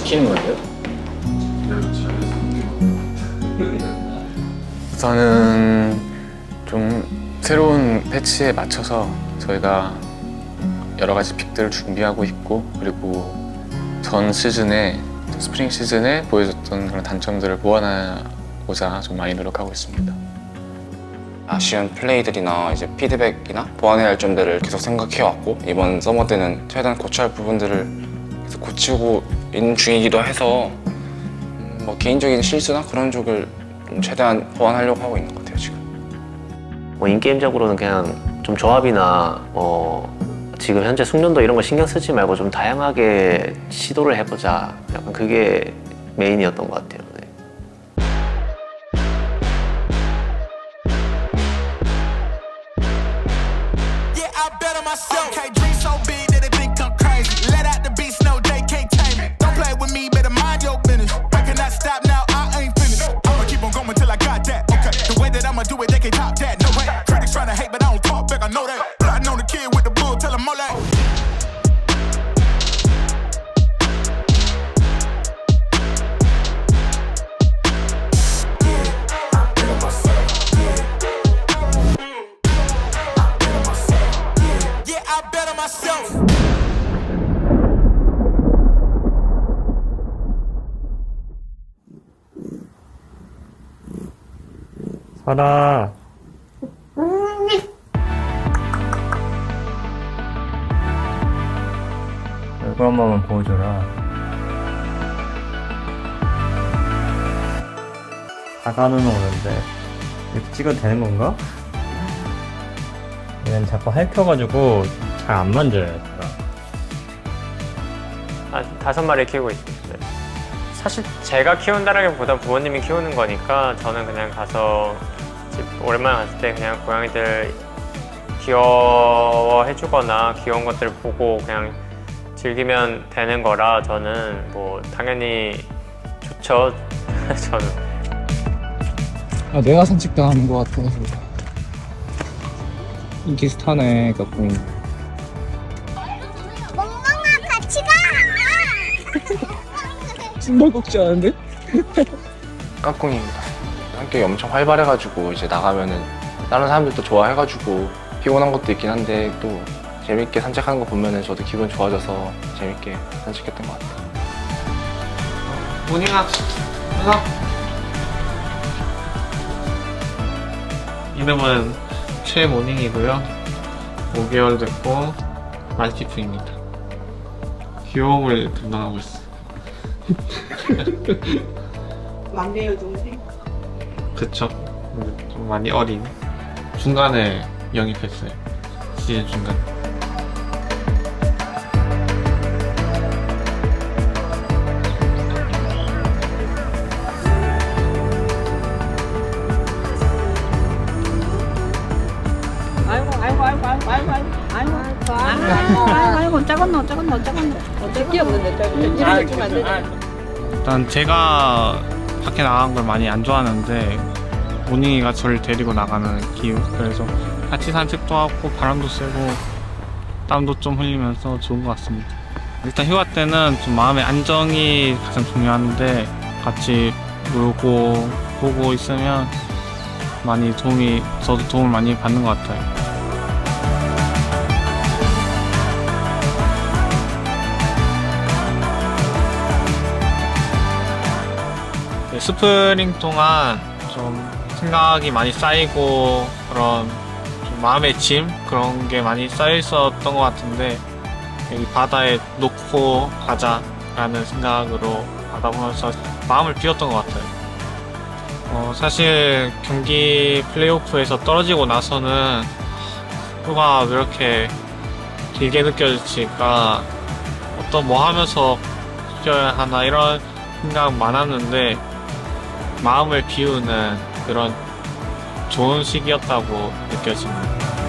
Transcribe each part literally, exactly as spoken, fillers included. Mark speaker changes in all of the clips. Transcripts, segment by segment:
Speaker 1: 시키는 건데요? 우선은 좀 새로운 패치에 맞춰서 저희가 여러 가지 픽들을 준비하고 있고, 그리고 전 시즌에 스프링 시즌에 보여줬던 그런 단점들을 보완하고자 좀 많이 노력하고 있습니다.
Speaker 2: 아쉬운 플레이들이나 이제 피드백이나 보완해야 할 점들을 계속 생각해왔고, 이번 서머 때는 최대한 고쳐야 할 부분들을 계속 고치고 있는 중이기도 해서 음, 뭐 개인적인 실수나 그런 쪽을 좀 최대한 보완하려고 하고 있는 것 같아요 지금.
Speaker 3: 뭐 인게임적으로는 그냥 좀 조합이나 뭐 지금 현재 숙련도 이런 거 신경 쓰지 말고 좀 다양하게 시도를 해보자, 약간 그게 메인이었던 것 같아요. 네.
Speaker 4: 살아. 얼굴 한 번만 보여줘라. 사과는 오는데 이렇게 찍어도 되는 건가? 얘는 자꾸 핥혀가지고 잘 안 만져요. 얘가.
Speaker 5: 아, 다섯 마리 키우고 있습니다. 사실 제가 키운다라기보다 부모님이 키우는 거니까 저는 그냥 가서 집 오랜만에 갔을 때 그냥 고양이들 귀여워해주거나 귀여운 것들을 보고 그냥 즐기면 되는 거라 저는 뭐 당연히 좋죠. 저는.
Speaker 6: 아, 내가 산책당하는 것 같아서. 인기 스타네, 까꿍.
Speaker 7: 멍멍아 같이 가!
Speaker 6: 숨발꼭질 하는데?
Speaker 2: 까꿍입니다. 성격이 엄청 활발해가지고 이제 나가면은 다른 사람들도 좋아해가지고 피곤한 것도 있긴 한데 또 재밌게 산책하는 거 보면은 저도 기분 좋아져서 재밌게 산책했던 것 같아요.
Speaker 8: 모닝아, 누나. 이름은 최모닝이고요. 오 개월 됐고 말티프입니다. 귀여움을 담당하고 있어요.
Speaker 9: 막내요 동생?
Speaker 8: 그쵸. 좀 많이 어린. 중간에 영입했어요. 시즌 중간.
Speaker 9: 아이고 아이고 아이고 아이고 아이고 아이고 아이고 아이고 아이고 작은 너 작은 너 작은 너 어떻게 없는데 작은 너 이렇게 주면 안 되지.
Speaker 8: 일단 제가 밖에 나간 걸 많이 안 좋아하는데 모닝이가 저를 데리고 나가는 기후, 그래서 같이 산책도 하고 바람도 쐬고 땀도 좀 흘리면서 좋은 것 같습니다. 일단 휴가 때는 좀 마음의 안정이 가장 중요한데 같이 놀고 보고 있으면 많이 도움이, 저도 도움을 많이 받는 것 같아요. 스프링 동안 좀 생각이 많이 쌓이고 그런 좀 마음의 짐? 그런 게 많이 쌓여 있었던 것 같은데 여기 바다에 놓고 가자라는 생각으로 하다 보면서 마음을 비웠던 것 같아요. 어, 사실 경기 플레이오프에서 떨어지고 나서는 휴가 왜 이렇게 길게 느껴질까, 어떤 뭐 하면서 쉬어야 하나 이런 생각 많았는데 마음을 비우는 그런 좋은 시기였다고 느껴집니다.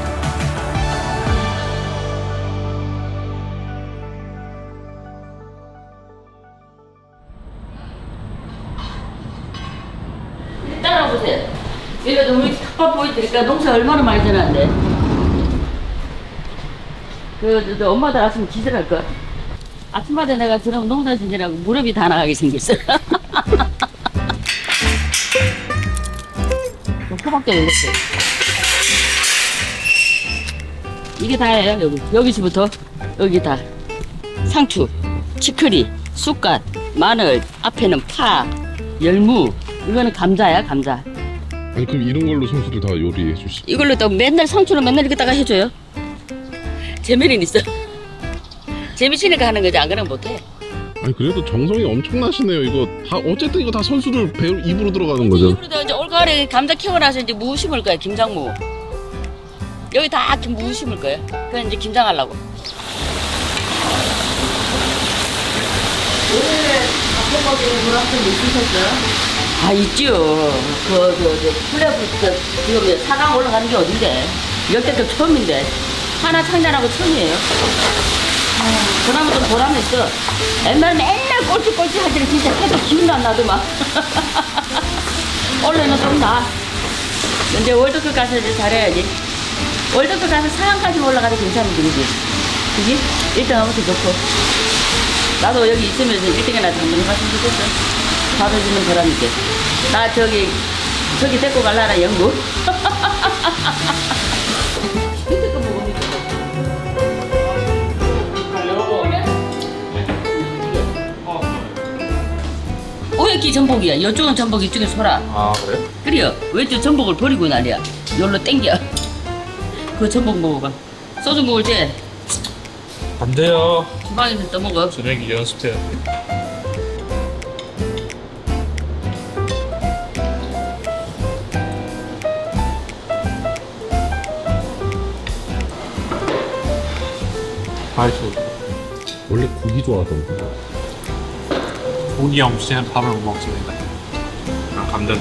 Speaker 9: 따라오세요. 여기가 너무 탁박 보여드릴까? 농사 얼마나 많이 되는데. 그, 너 엄마들 왔으면 기절할걸? 아침마다 내가 저런 농사 짓느라고 무릎이 다 나가게 생겼어. 호박도 열렸어요. 이게 다예요, 여기. 여기서부터 여기 다. 상추, 치커리, 쑥갓, 마늘, 앞에는 파, 열무. 이거는 감자야, 감자.
Speaker 10: 아니 그럼 이런 걸로 선수들 다 요리해 주시?
Speaker 9: 이걸로 또 맨날 상추는 맨날 이렇게다가 해줘요. 재미는 있어. 재미치니까 하는 거지, 안 그러면 못해.
Speaker 10: 아니 그래도 정성이 엄청나시네요. 이거 다 어쨌든 이거 다 선수들 배 입으로 들어가는 거죠.
Speaker 9: 입으로 이제 올가을에 감자 키워 나서 이제 무 심을 거야, 김장무. 여기 다 무 심을 거야. 그건 이제 김장하려고. 오늘 밥해 먹기는 물한푼 있으셨어요? 아, 있죠. 그, 그, 그, 플레이오프, 그, 지금 사 강 올라가는 게 어딘데? 역대급 처음인데. 하나 창단하고 처음이에요. 아, 그나마 좀 보람이 있어. 옛날에 맨날 꼴찌꼴찌 할 때는 진짜 해도 기운도 안 나더만. 원래는 좀 나. 이제 월드컵 가서 이제 잘해야지. 월드컵 가서 사 강까지 올라가도 괜찮은데, 그지? 그지? 일 등 하면 더 좋고. 나도 여기 있으면서 일 등에 나도 한번 해봤으면 좋겠어. 받아주는 보람 있게. 나 저기, 저기 데리고 갈라나, 영국? 오역기 전복이야. 이쪽은 전복, 이쪽은 소라.
Speaker 1: 아 그래?
Speaker 9: 그래요. 왼쪽 전복을 버리고 난리야. 여기로 땡겨. 그 전복 먹어봐. 소주 먹을 때
Speaker 8: 안 돼요.
Speaker 9: 주방에서 떠먹어.
Speaker 8: 저녁에 연습해야 돼. 맛있어.
Speaker 10: 원래 고기 좋아하던데.
Speaker 8: 고기 없이는 밥을 못 먹습니다. 아, 감자도.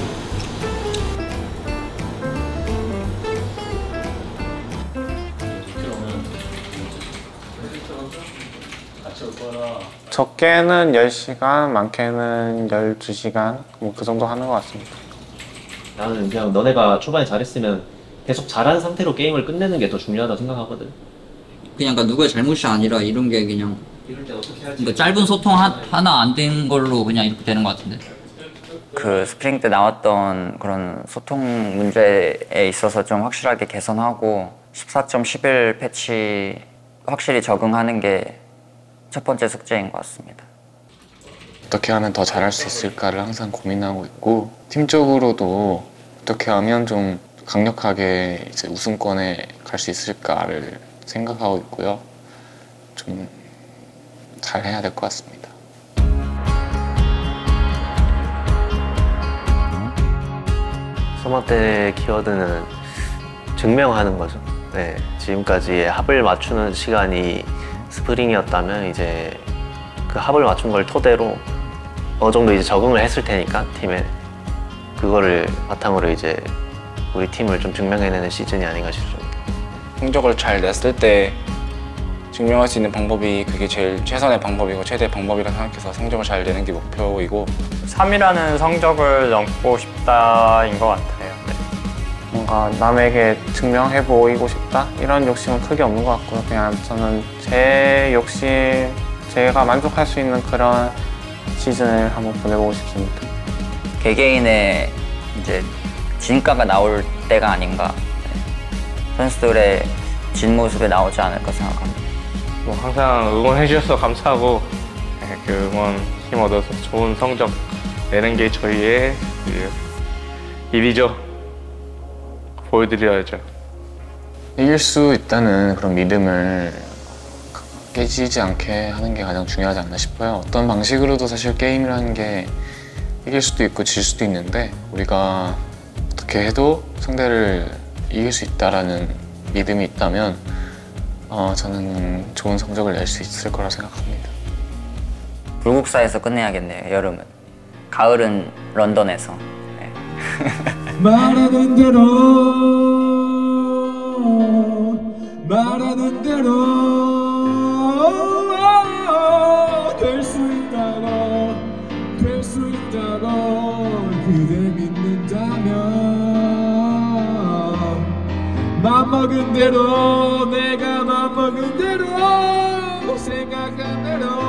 Speaker 1: 적게는 열 시간, 많게는 열두 시간 뭐 그 정도 하는 것 같습니다.
Speaker 3: 나는 그냥 너네가 초반에 잘했으면 계속 잘한 상태로 게임을 끝내는 게 더 중요하다 생각하거든.
Speaker 6: 그냥 그러니까 누구의 잘못이 아니라 이런 게 그냥
Speaker 3: 이럴 때 어떻게 할지.
Speaker 6: 그러니까 짧은 소통 하, 하나 안 된 걸로 그냥 이렇게 되는 것 같은데.
Speaker 11: 그 스프링 때 나왔던 그런 소통 문제에 있어서 좀 확실하게 개선하고 십사 점 십일 패치 확실히 적응하는 게 첫 번째 숙제인 것 같습니다.
Speaker 1: 어떻게 하면 더 잘할 수 있을까를 항상 고민하고 있고 팀적으로도 어떻게 하면 좀 강력하게 이제 우승권에 갈 수 있을까를 생각하고 있고요. 좀 잘 해야 될 것 같습니다.
Speaker 3: 서머 때 키워드는 증명하는 거죠. 네, 지금까지의 합을 맞추는 시간이 스프링이었다면 이제 그 합을 맞춘 걸 토대로 어느 정도 이제 적응을 했을 테니까 팀에 그거를 바탕으로 이제 우리 팀을 좀 증명해내는 시즌이 아닌가 싶습니다.
Speaker 2: 성적을 잘 냈을 때 증명할 수 있는 방법이 그게 제일 최선의 방법이고 최대의 방법이라 생각해서 성적을 잘 내는 게 목표이고
Speaker 5: 삼이라는 성적을 넘고 싶다인 것 같아요. 네.
Speaker 1: 뭔가 남에게 증명해 보이고 싶다 이런 욕심은 크게 없는 것 같고요. 그냥 저는 제 욕심, 제가 만족할 수 있는 그런 시즌을 한번 보내보고 싶습니다.
Speaker 11: 개개인의 이제 진가가 나올 때가 아닌가. 선수들의 진 모습이 나오지 않을까 생각합니다.
Speaker 12: 뭐 항상 응원해 주셔서 감사하고 그 응원 힘 얻어서 좋은 성적 내는 게 저희의 그 일이죠. 보여드려야죠.
Speaker 1: 이길 수 있다는 그런 믿음을 깨지지 않게 하는 게 가장 중요하지 않나 싶어요. 어떤 방식으로도 사실 게임이라는 게 이길 수도 있고 질 수도 있는데 우리가 어떻게 해도 상대를 이길 수 있다라는 믿음이 있다면 어, 저는 좋은 성적을 낼 수 있을 거라 생각합니다.
Speaker 11: 불국사에서 끝내야겠네요, 여름은. 가을은 런던에서. 네.
Speaker 13: 말하는 대로 말하는 대로 될 수 있다고 될 수 있다고 그대 믿는다면 맘먹은 대로 내가 맘먹은 대로 생각한 대로